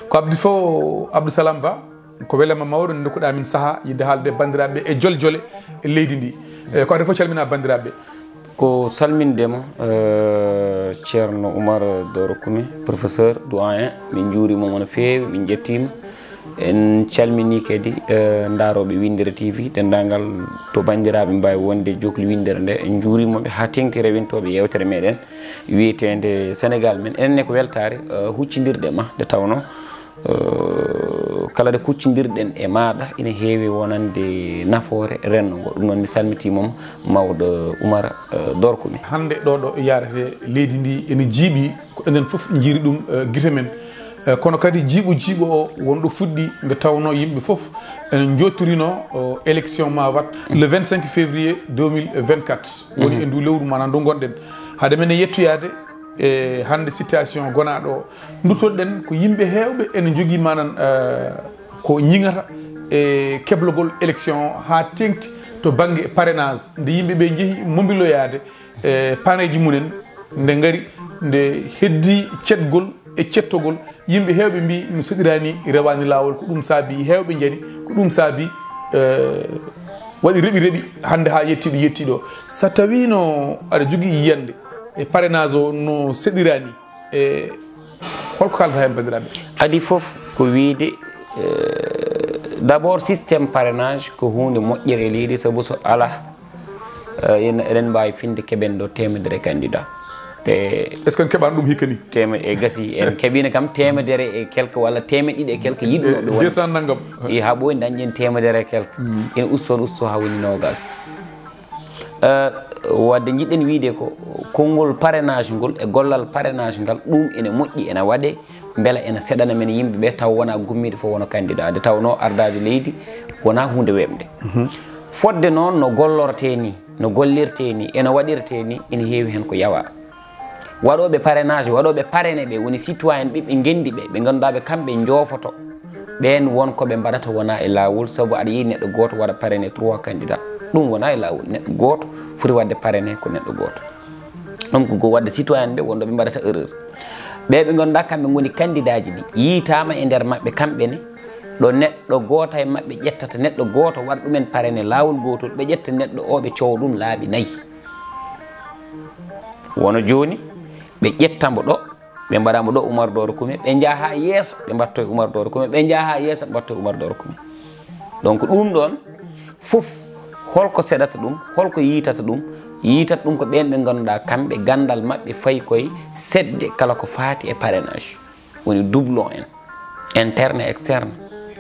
ko abdi fo Abdou Salam Ba ko welama mawɗo nokkuɗa min saaha yidde haalde bandiraɓe e jole jole e leydi ndi ko ade fof calmina bandiraɓe ko salmindema ceerno Oumar Doro Koumi professeur doyen min juurima no feewi min jettima en calmini kadi daroɓe WINNDERE-TV dendagal to bandiraɓe mbawi wonde jokli windere nde en juurimoɓe ha tengti rewintoɓe yewtere meɗen wiyetede Senegal men enenne ko weltare huccidirɗe ma nde tawno kala de kuccidirɗen e maɗa ina heewi wonande nafoore renno ngo ɗum noon mi salmitimom mawɗo Oumar Doro Koumi hande ɗo yarete leydi ndi ene jiiɓi ko enen foof jiiri ɗum guite men kono kadi jiiɓo o wonɗo fuɗɗi nde tawno yimɓe foof ene jottorino élection ma wat le 25 février 2024 woni e ndu lewru mana ndu gonɗen haade men e yettoyade e hande situation gonaɗo o duttoɗen ko yimɓe hewɓe ene jogui manan ko ñiŋata e keblogol élection ha tengti to banggue parrainage nde yimɓeɓe jeehi mobiloyade e paneji munen nde gaari nde heddi cetgol e cettogol yimɓe hewɓe mbi no soɗirani rewani lawol ko ɗum saabi hewɓe jani ko ɗum saabi waɗi reeɓi hande ha yettiɗo so tawino aɗa jogui yiyande e parrainage o no seɗirani e holko kalata hen bandiraɓe adi foof ko wiide d' abord systéme parrainage ko hunde moƴƴere e leydi saabu so ala eɗen mbawi finde keɓen ɗo temedere candidat te est ce que en keɓani ɗum hikka ni e gasi en keɓino kam temedere e quelque walla temeɗɗiɗi e quelque yiɗnoɓe won 200 naggam i ha ɓoyi dañƴen temedere e quelque ina usto ha woni nogas wadde jiɗɗen wiide ko konngol parrainage ngol e gollal parrainage ngal ɗum ene moƴƴi ene waɗe beela ene seɗana men yimɓeɓe taw wona gummiɗo fof wona candidat de tawno ardade leydi wona hunde wemde fodde noon no gollorte ni no gollirte ni ene waɗirte ni ene heewi hen ko yawa waɗoɓe parrainage waɗoɓe parrainé ɓe woni citoyen ɓiɓɓe gendi ɓe ganduɗaɓe kamɓe joofoto ɓen wonkoɓe mbaɗata wona e lawol saabu aɗa yiyi neɗɗo goto waɗa parrainé 3 candidat ɗum wona e lawol neɗɗo goto foti wadde parrainé ko neɗɗo goto ɗum ko wadde citoyen ɓe wonɗo ɓe mbaɗata erreur ɓeɓe ganduɗa kamɓe goni candidat ji ɗi yitama e nder mabɓe kamɓene ɗo neɗɗo goto e mabɓe ƴettata neɗɗo goto waɗa ɗumen parrainé lawol gotol ɓe ƴetta neɗɗo o ɓe cowa ɗum laaɓi 4 wono joni ɓe ƴettamo ɗo ɓe mbaɗamo ɗo Oumar Doro Koumi ɓe jaaha yeeso ɓe mbatto Oumar Doro Koumi ɓe jaaha yeeso ɓe mbatto Oumar Doro Koumi donc ɗum ɗon foof holko seɗata ɗum holko yitata ɗum ko ɓen ɓe ganduɗa kamɓe gandal mabɓe fayi koye seɗde kala ko faati e parrainage woni doublon en interne externe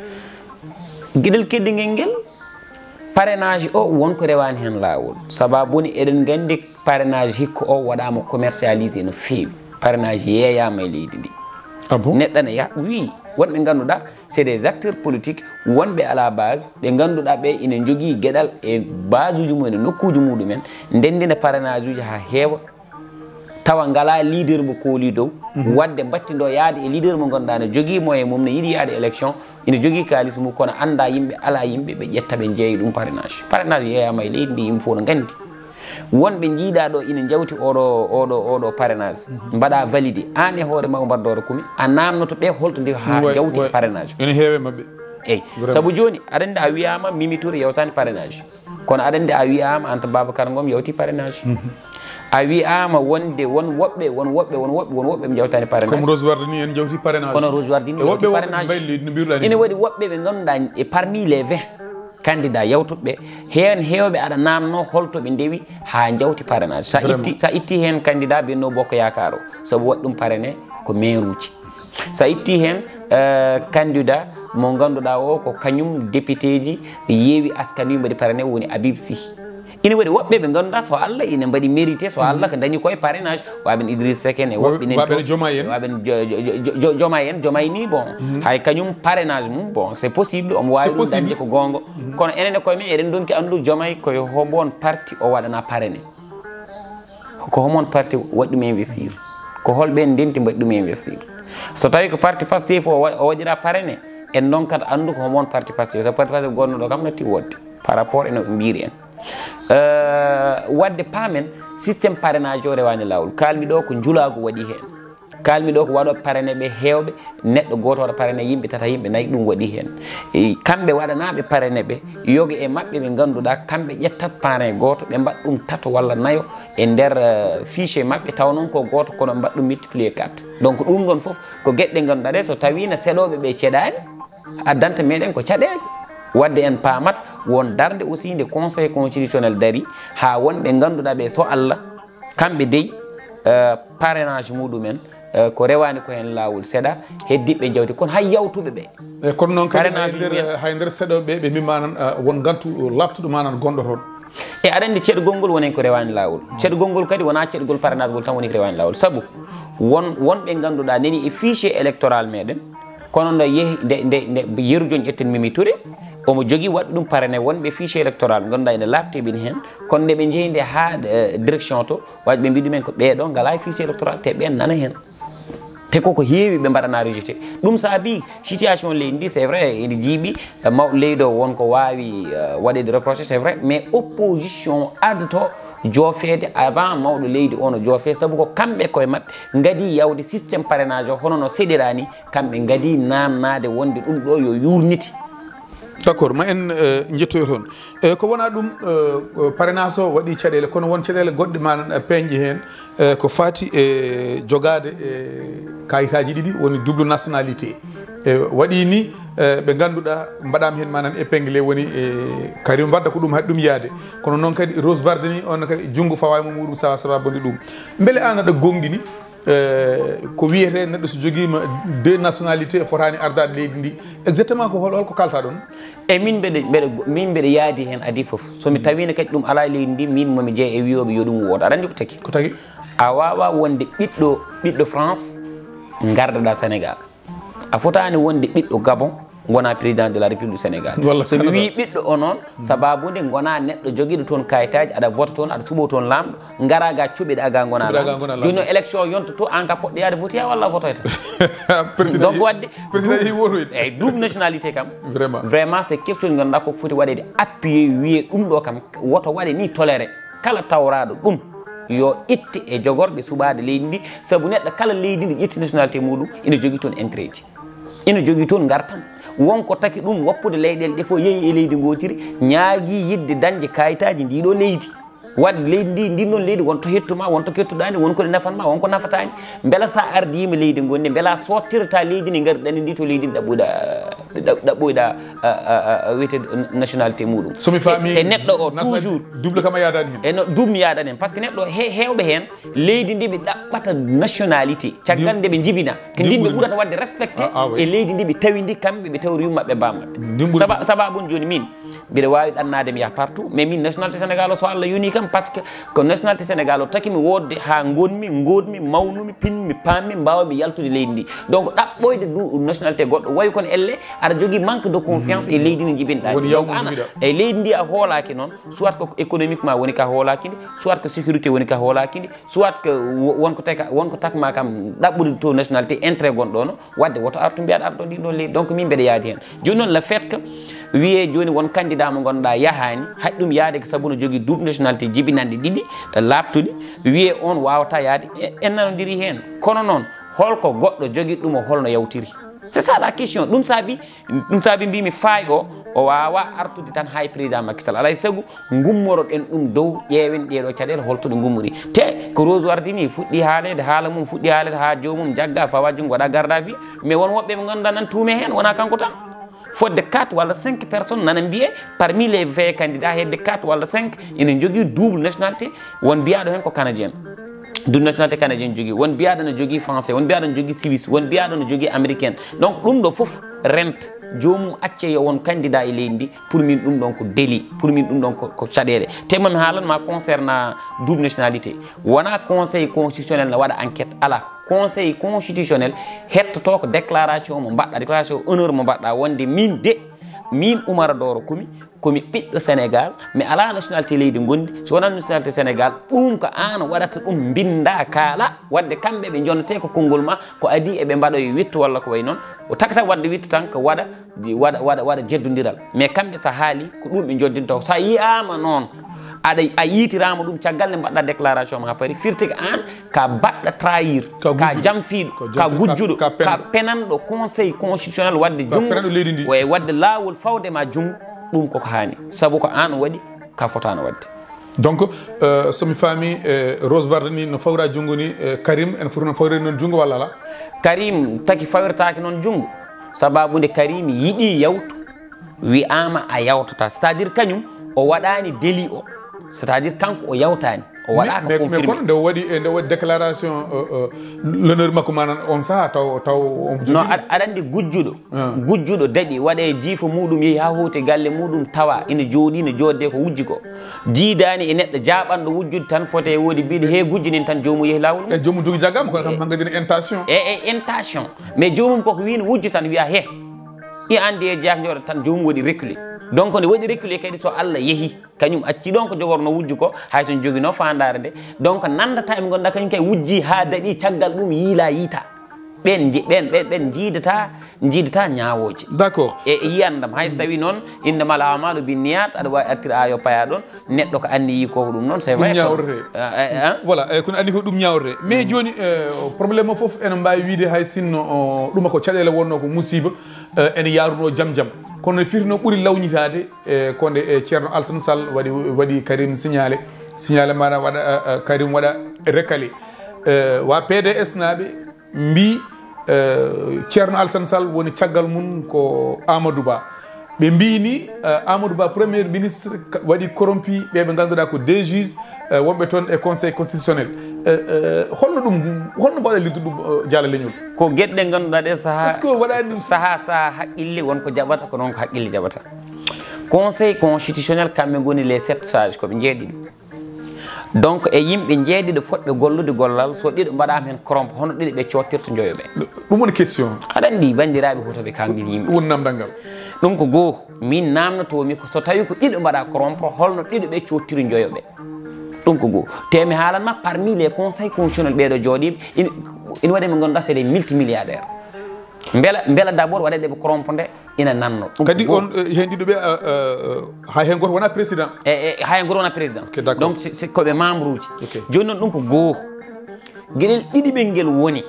gueɗel keddigel ngel parrainage o wonko rewani hen lawol sababuni eɗen gandi parrainage hikka o waɗama commercialisé no feewi parrainage yeeyama e leydi ndi neɗɗo ne wi wonɓe ganduɗa c'est des acteurs politiques wonɓe à la base ɓe ganduɗa ɓe ina jogui gueɗal e base uji mumen e nokkuji muɗumen ndendina parrainage uji ha heewa tawa ngala leader mo kooli dow wadde battido yaade e leader mo ganduɗa ne jogui moyen mum ne yiiɗi yaade élection ina jogui kalis mum kono anda yimɓe ala yimɓe ɓe ƴetta ɓe jeeyi ɗum parrainage yeeyama e leydi ndi yimɓe fof no gandi wonɓe jiiɗa ɗo ina jawti oɗo parrainage mbaɗa validé an e hoore ma Oumar Doro Koumi a namnoto ɓe holto ndi ha jawti parrainage ene heewe mabɓe eyyi saabu joni aɗa andi a wiyama Mimi Touré yewtani parrainage kono aɗa andi a wiyama Anta Babacar Ngom yewti parrainage a wiyama wonde won woɓɓe ɓe jawtani parrainage comme Rose Wardini en jawti parrainage kono Rose Wardini yewti parrainage ina waɗi woɓɓe ɓe ganduɗa e parmi les 20 candidat yawtuɓe hen hewɓe aɗa namno holtoɓe ndewi ha jawti parrainage sa itti hen candidat Benno Bokk Yakar o saabu waɗi ɗum parrainé ko maire uji sa itti hen candidat mo ganduɗa o ko kañum député ji yeewi askan wi mbaɗi parrainé woni Habib Sy ina waɗi woɓɓe ɓe ganduɗa so Allah ina mbaɗi mérité so Allah ko dañi koye parrainage waɓen Idriss Seck en e woɓɓe nen waɓen Diomaye en Diomaye ni bon hay kañum parrainage mum bon c'est possible omo wawi ɗum dañde ko gonga kono enen koye men eɗen donki andu Diomaye koye homon parti o waɗana parrainé ko homon parti waɗi ɗum investir ko holɓen ndenti mbaɗi ɗum investir so tawi ko parti Pastef o waɗira parrainé en donkata andu ko homon parti Pastef so parti Pastef gonnoɗo kam natti wodde par rapport eno ɓe mbiri en wadde paamen systéme parrainage o rewani lawol kalmi ɗo ko julago waɗi hen kalmi ɗo ko waɗo parrainé ɓe heewɓe neɗɗo goto waɗa parrainé yimɓe tata yimɓe nayyi ɗum waɗi hen kamɓe waɗanaɓe parrainé ɓe yoga e mabɓe ɓe ganduɗa kamɓe ƴettat parrain goto ɓe mbaɗa ɗum tato walla nayo e nder fichier mabɓe taw noon ko goto kono mbaɗa ɗum multiplier 4 donc ɗum ɗon foof ko gueɗɗe ganduɗa ɗe so tawino seeɗoɓe ɓe ceeɗani addanta meɗen ko caɗele wadde en paamat won darde aussi nde conseil constitutionnel dari ha wonɓe ganduɗa ɓe so Allah kamɓe dey parrainage muɗumen ko rewani ko hen lawol seeɗa heddiɓe jawdi kono hay yawtuɓe ɓe e kono noon kadi hay nder seeɗoɓe ɓe mimma nan won gantu labtuɗo ma nan gonɗo toon e aɗa andi ceɗgol ngol wonen ko rewani lawol ceɗgol ngol kadi wona ceɗgol parrainage ngol tan woni ko rewani lawol saabu wonɓe ganduɗa neni e fichier électoral meɗen kono no yeehi nde yeru joni ƴetten Mimi Touré omo jogui waɗi ɗum parrainé wonɓe fichier électoral ganduɗa ene labteɓini hen kono nde ɓe jeeyi nde ha direction to waɗi ɓe mbiɗi ɗumen ko ɓeɗo ngala e fichier électoral te ɓen nana hen te koko heewi ɓe mbaɗana rejeté ɗum saabi situation leydi ndi c'est vrai ene jiiɓi mawɗo leydi o wonko wawi waɗede reproché c'est vrai mais opposition addato joofede avant mawɗo leydi o no joofe saabu ko kamɓe koye mabɓe gadi yawde systéme parrainage o hono no seɗirani kamɓe gadi namnade wonde ɗum ɗo yo yurniti d' accord ma en jettoyo toon ko wona ɗum parrainage o waɗi caɗele kono won caɗele goɗɗe manan peeñƴe hen ko fati e jogade e kayitaji ɗiɗi woni double nationalité e waɗi ni ɓe ganduɗa mbaɗama hen manan épinglé woni karim wadda ko ɗum haɗi ɗum yaade kono noon kadi Rose Wardini on kadi junggo fawaymo muɗum sababude ɗum beele an aɗa gonɗini ko wiyete neɗɗo so joguima deux nationalité fotani ardade leydi ndi exactement ko holko kalta ɗon e min mbeɗa yaadi hen adi foof somi tawino kadi ɗum ala leydi ndi min momi jeeya e wiyoɓe yo ɗum wooda aɗa andi ko tagui a wawa wonde ɓiɗɗo France gardaɗa Sénégal a fotani wonde ɓiɗɗo Gabon gona président de la république du Sénégal so mi wi ɓiɗɗo o noon sababude gona neɗɗo joguiɗo toon kayitaji aɗa vote toon aɗa suɓo toon lamɗo garaga cuɓiɗa ga gona lamɗo joni élection yonta to an ka poɗɗo yaade vote ya walla votoyta donc wadde eyyi double nationalité kam vraiment c'est quelque chose ganduɗa koko foti waɗede appuyé wiye ɗum ɗo kam woto waɗe ni toléré kala tawraɗo ɗum yo itte e jogorɓe suɓade leydi ndi saabu neɗɗo kala leydi ndi ƴetti nationalité muɗum ina jogui toon intérêt ji ina jogui toon gartam wonko taki ɗum woppude leyɗele ɗe fof yeehi e leydi gotiri ñaagui yidde dañde kayitaji ndiɗo leydi wadde leydi ndi ndin ɗon leydi wonto hettuma wonto kettuɗani wonko ɗe nafanma wonko nafatani beela sa ardima leydi gonne beela sottirta leydi ndi garɗani ndi to leydi ndi ɗaɓɓoyɗa wiyete nationalité muɗum somi fami e neɗɗo o toujours double kam a yadani hen eno double mi yadani hen par ce que neɗɗo hewɓe hen leydi ndi ɓe ɗaɓɓata nationalité caggal nde ɓe jibina ko ndin ɓe ɓurata wadde respecté e leydi ndi ɓe tawi ndi kamɓe ɓe tawri yummaɓe bammaɓe sababude joni min mbiɗa wawi ɗannade mi yaha partout mais min nationalité Sénégal o so Allah yoni kam par ce que ko nationalité Sénégal o takimi wodde ha godmi mawnumi pinmi pammi mbawmi yaltude leydi ndi donc ɗaɓɓoyde nationalité goɗɗo wayi kono elle aɗa jogui manque de confiance e leydi ndi jibinɗa donc ana e leydi ndi a hoolaki noon soit ko économiquement woni ka hoolaki ndi soit que sécurité woni ka hoolaki ndi soit que wonko takma kam ɗaɓɓude to nationalité intérêt gonɗo no wadde woto artu mbiyaɗa arɗo ɗiɗo leydi donc min mbeɗa yaadi hen joni noon le fait que wiye joni won candidat mo gonɗa yahani haɗi ɗum yaade ko saabu no jogui double nationalité jibinanɗe ɗiɗi labtuɗi wiye on wawata yaade en nanodiri hen kono noon holko goɗɗo jogui ɗum o holno yawtiri c'est ça la question ɗum saabi mbimi faay o wawa artude tan hay président Macky Sall alay saago gummoroɗen ɗum dow ƴeewen ɗeɗo caɗele holto ɗe gummori te ko Rose Wardini fuɗɗi haalede haala mum fuɗɗi haalede ha jomum jagga fawa jungo waɗa garde à vue mais won woɓɓe ɓe ganduɗa nan tuume hen wona kanko tan fodde 4 walla 5 personnes nana mbiye parmi les 20 candidats hedde 4 walla 5 ene jogui double nationalité won mbiyaɗo hen ko canadien double nationalité canadien jogui won mbiyaɗo ne jogui français won mbiyaɗo ne jogui suisse won mbiyaɗo ne jogui américaine donc ɗum ɗo foof rente jomum acce yo won candidat e leydi ndi pour min ɗum ɗon ko délit pour min ɗum ɗon ko caɗele te mami haalanma concernant double nationalité wona conseil constitutionnel ne waɗa enquête ala conseil constitutionnel hettoto ko déclaration mo mbaɗɗa déclaration honneur mo mbaɗɗa wonde min de min Oumar Doro Koumi komi ɓiɗɗo Sénégal mi ala nationalité leydi gondi so wona nationalité Sénégal ɗum ko an waɗata ɗum binda kaala wadde kamɓe ɓe jonnete ko konngol ma ko adi eɓe mbaɗoye wittu walla ko way noon o takata wadde wittu tan ko waɗa jeddodiral mais kamɓe sa haali ko ɗum ɓe joddinto sa yiyama noon a yiitirama ɗum caggal nde mbaɗɗa déclaration ma ha paari firti ko an ka baɗɗa trahir ka jamfiɗo ka gujjuɗo ka penanɗo conseil constitutionnel wadde jungo way wadde lawol fawde ma jungo ɗum koko hani saabu ko an waɗi ka fotano wadde donc somi faami Rose Barde ni no fawra jungo ni Karim en foti no fawrede noon jungo walla ala Karim taki fawretake noon jungo sababude Karim yiiɗi yawtu wiyama a yawtata c'est à dire kañum o waɗani délit o c'est à dire kanko o yawtani o waɗaka confirmé mais kono nde waɗi déclaration l'honneur makko manan on saha taw non aɗa andi gujjuɗo daɗi waɗe jiifo muɗum yeehi ha hoote galle muɗum tawa ina jooɗi ne jodde ko wujji ko jiidani e neɗɗo jaɓanɗo wujjude tan fote woodi mbiɗo he gujjinin tan jomum yeehi lawol mum jomum jogi jaggama kono kam hangadine intention intention mais jomum koko wino wujji tan wiya he i andi e jakjoɗo tan jomum waɗi reculé donc nde waɗi reculé kadi so Allah yeehi kañum acci ɗon ko jogorno wujju ko hay son joguino fandare nde donc nandata emi gonɗa kañum kay wujji ha daɗi caggal ɗum yiila yiita ɓen jiidata ñawoje d'accord e yiyandam hay so tawi noon innamal amalu binniyat aɗa wawi artira ayo paya ɗon neɗɗo ko anni yi koko ɗum noon c'est vrai voilà kono anni ko ɗum ñawrete mais joni probléme o foof ene mbawi wiide hay sinno ɗuma ko caɗele wonno ko musiba ene yaruno jam kono firno ɓuuri lawñitade konde ceerno Alassane Sall waɗi Karim signalé maɗa waɗa Karim waɗa recalé wa PDS naɓe mbi ceerno Alassane Sall woni caggal mum ko Amadou Ba ɓe mbini Amadou Ba premier ministre waɗi corrompi ɓeɓe ganduɗa ko des juges wonɓe toon e conseil constitutionnel holno mbawɗa liddu ɗum Dialal Leñol ko gueɗe ɗe ganduɗa ɗe est ce que waɗani saaha haqqille wonko jaɓata ko noon ko haqqille jaɓata conseil constitutionnel kamɓe goni les 7 sages koɓe jeeɗiɗo donc e yimɓe jeeɗiɗo fotɓe gollude gollal so ɗiɗo mbaɗama hen corrompe hono ɗiɗo ɓe cottirta joyoɓe ɗum woni question aɗa andi bandiraɓe hotoɓe kanɓini yimɓe woni namdal ngal ɗum ko goho min namnotomi ko so tawi ko ɗiɗo mbaɗa corrompe holno ɗiɗo ɓe cottiri joyoɓe ɗum ko goho temi haalanma parmi les conseils constitutionnel ɓeɗo jooɗiɓe ina waɗi ɓe ganduɗa c'est des multimilliardaires beela d' abord waɗeɗeɓe corrompe nde ina nanno kadi on hen ɗiɗo ɓe hay hen goto wona président hay hen goto wona président donc koɓe membre uji joni noon ɗum ko goho gueɗel ɗiɗi ɓe ngel woni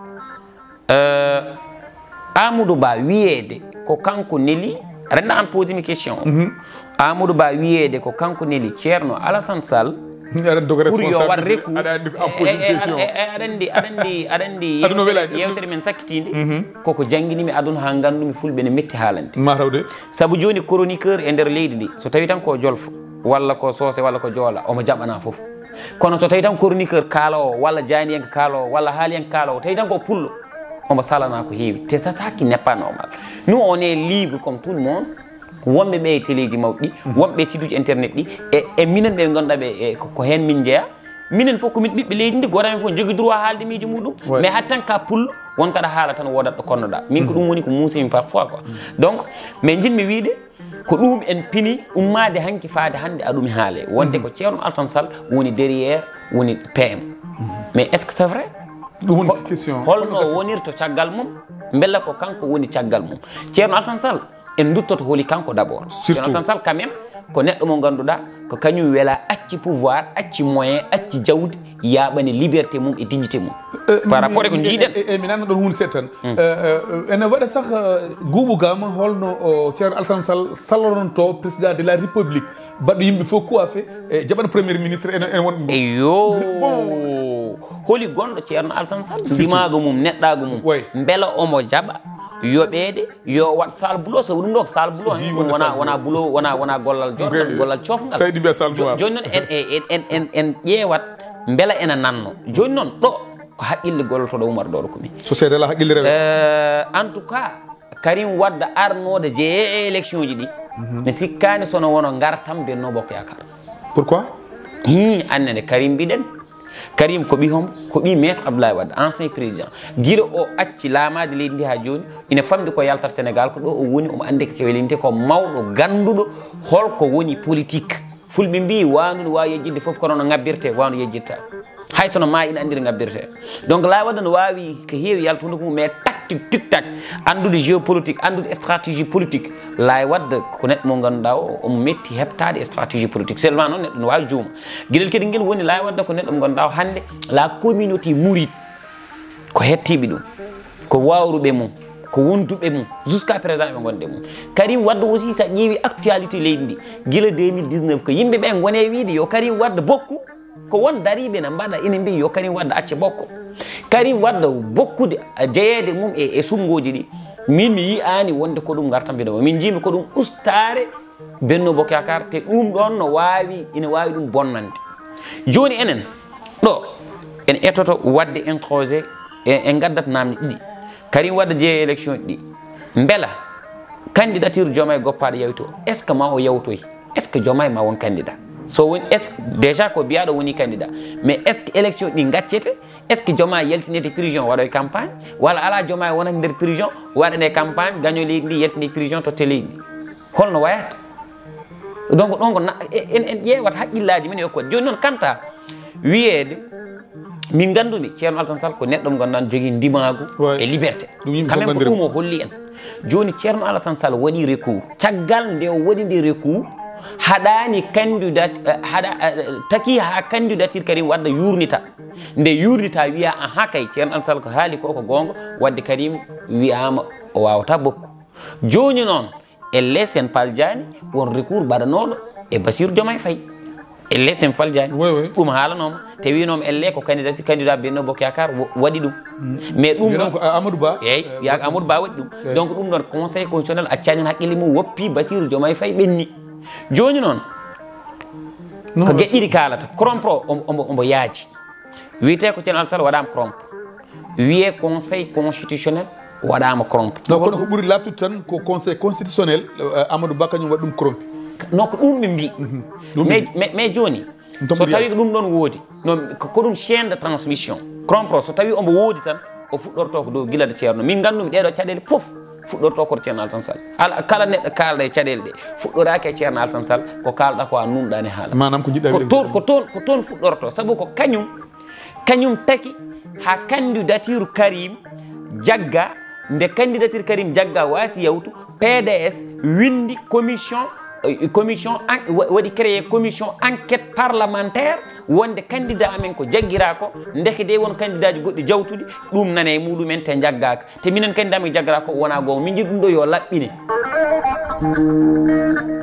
Amadou Ba wiyede ko kanko neli renda an pose mi question Amadou Ba wiyede ko kanko neli ceerno Alassane Sall pour yo wat reku aɗandi yewtere men sakkitinde koko jangguinimi aduna ha gandumi fulɓe ne metti haalande matawde saabu joni chroniqueur e nder leydi ndi so tawi tan ko jolfo walla ko soose walla ko joola omo jaɓana foof kono so tawi tan chroniqueur kaalowo walla janiyanke kaalowo walla haaliyanke kaalowo tawi tan ko pullo omo salana ko heewi te ça qui n'est pas normal nous on est libre comme tout le monde wonɓe ɓe e téléji mawɗi wonɓe e site uji internet ɗi e minen ɓe ganduɗa ɓe ko hen min jeeya minen fof komin ɓiɓɓe leydi ndi goto men fof jogui droit haalde miijo muɗum mais hat tan ka pullo won kaɗa haala tan wodat ɗo konnoɗa min ko ɗum woni ko musimi parfois quoi donc mais jinmi wiide ko ɗum en pini ummade hanki faade hande aɗumi haale wonde ko ceerno Alassane Sall woni derrière woni PM mais est ce que c'est vrai ɗum woni question holno wonirto caggal mum bella ko kanko woni caggal mum ceerno Alassane Sall en duttoto holi kanko d' abord ceerno Alassane Sall quand même ko neɗɗo mo ganduɗa ko kañum weela acci pouvoir acci moyen acci jawdi yaɓani liberté mum e dignité mum par rapport e ko jiiɗen mi nanno ɗon hunde seeɗa tan ene waɗa sah guuɓugama holno ceerno Alassane Sall sallononto président de la république baɗɗo yimɓe fof coiffé e jaɓana premier ministre ene won eyo holi gonɗo ceerno Alassane Sall ndimago mum neɗɗago mum beela omo jaɓa yoɓede yo wat sal bulo so ɗum ɗo ko sal bulo wona bulo wona gollal joɗɗo gollal cofgal sayɗi mbiya sal noir joni noon en ƴeewat beela ena nanno joni noon ɗo ko haqqille gollotoɗo Oumar Doro Koumi société ala haqqille rewe en tout cas Karim wadda arnode je élection ji ɗi mi sikkani sono wono gartam Benno Bokk Yakar pourquoi annene Karim mbiɗen Karim ko ɓi hombo ko ɓi maître Abdoulaye Wade ancien président guila o acci laamade leydi ndi ha joni ina famɗi ko yaltata Sénégal ko ɗo o woni omo andi ko kewelinte ko mawɗo ganduɗo holko woni politique fulɓe mbi wandude wawi yejjidde foof kono no ngabbirte wandu yejjitta hay sono ma ina andiri ngabbirte donc la Wade no wawi ko heewi yaltude ko mais tactique tic tac andude géopolitique andude stratégie politique la Wade ko neɗɗo mo ganduɗa o omo metti heɓtade stratégie politique seulement noon neɗɗo no wawi juuma gueɗel kadi guel woni la Wade ko neɗɗo mo ganduɗa o hande la communauté mouride ko hettiɓe ɗum ko wawruɓe mum ko wonduɓe mum jusqu'à présent ɓe gonde mum Karim Wade aussi sa ƴeewi actualité leydi ndi guila 2019 ko yimɓeɓe gone wiide yo Karim Wade bokku ko won dariɓe ne mbaɗa ina mbi yo Karim Wade acca bokko Karim Wade bokkude jeeyede mum e sumgoji ɗi min mi yiyani wonde ko ɗum gartam mbinomo min jimi ko ɗum ustare Benno Bokk Yakaar te ɗum ɗon no wawi ina wawi ɗum bonnande joni enen ɗo en etoto wadde introsé en gaddat namde ɗiɗi Karim Wade jeeye élection ɗi beela candidature Diomaye goppaɗo yawto est ce que ma o yawtoy est ce que Diomaye ma won candidat so woni déjà ko biyaɗo woni candidat mais est ce que élection ɗi gaccete est ce que Diomaye yaltinede prison waɗoy campagne walla ala Diomaye wonat nder prison waɗane campagne gaño leydi ndi yaltinde prison totte leydi ndi holno wayata donc ɗon en ƴeewat haqqillaji men yokkude joni noon kanta wiyede min gandumi Ceerno Alassane Sall ko neɗɗo mo ganduɗa jogui ndimagu e liberté quand même ko ɗum o holli en joni Ceerno Alassane Sall waɗi recours caggal nde o waɗi nde recours haɗani candidat taki ha candidature Karim Wade yurnita nde yurnita wiya aha kay Ceerno Alassane Sall ko haali ko gonga wadde Karim wiyama o wawata bokku joni noon elle sen paljani won recours baɗanoɗo e Bassirou Diomaye Faye elle sen faljani ɗum haalanoma te winoma elle ko candidat Benno Bokk Yakaar waɗi ɗum mais ɗum Amadou Ba eyyi yak Amadou Ba waɗi ɗum donc ɗum ɗon conseil constitutionnel accani hen haqqille mum woppi Bassirou Diomaye Faye ɓenni joni noon ko gueɗɗiɗi kalata corrompre omo yaaji wiyete ko Ceerno Alassane Sall waɗama corrompre wiye conseil constitutionnel waɗama corrompre non kono ko ɓuuri labtude tan ko conseil constitutionnel Amadou Ba kañum waɗi ɗum corrompi non ko ɗum ɓe mbi mais joni so tawi ko ɗum ɗon woodi non ko ɗum chaîne de transmission corrompre so tawi omo woodi tan o fuɗɗorto ko dow guilade ceerno min gandumi ɗeɗo caɗele foof fuɗɗorto koto Ceerno Alassane Sall kala neɗɗo kalda e caɗele ɗe fuɗɗoraki e Ceerno Alassane Sall ko kalɗa ko a numɗani haala manam ko jiɗɗa ko toon fuɗɗorto saabu ko kañum taki ha candidature Karim jagga nde candidature Karim jagga wasi yawtu PDS windi commission waɗi créé commission enquête parlementaire wonde candidat amen ko jaggira ko ndeke de won candidat ji goɗɗi jawtuɗi ɗum nane e muɗumen te jaggaka te minen candidat amen jaggira ko wona gonga min jiiɗi ɗum ɗo yo laɓɓine